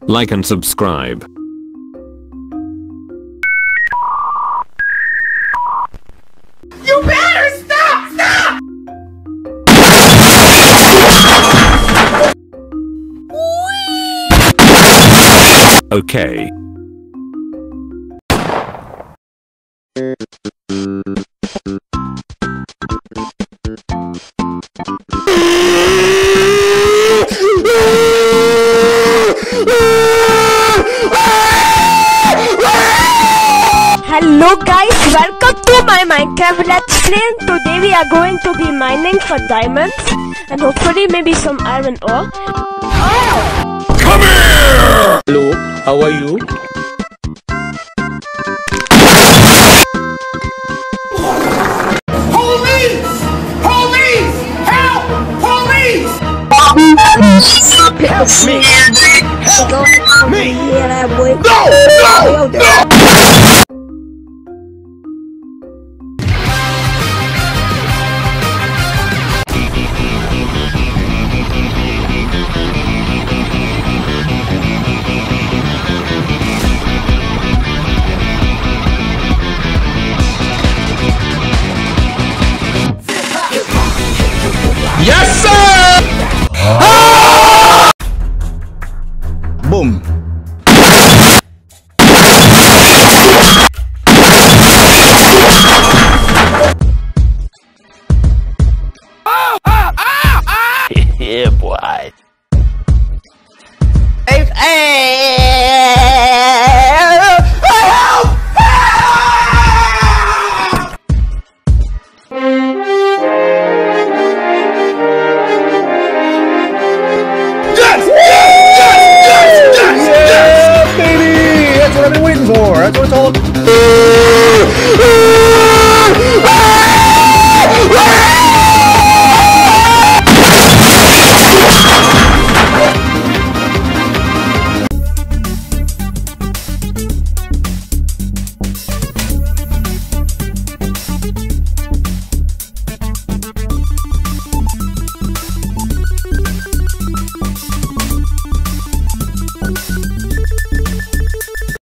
like and subscribe. You better stop! Stop! Okay. Hello guys, welcome to my Minecraft Let's Play. Today we are going to be mining for diamonds and hopefully maybe some iron ore. Oh! Come here! Hello, how are you? Police! Police! Help! Police! Help me! Help me! No! No! No! Yes, sir! Ah! Boom. Yeah, boy. Hey!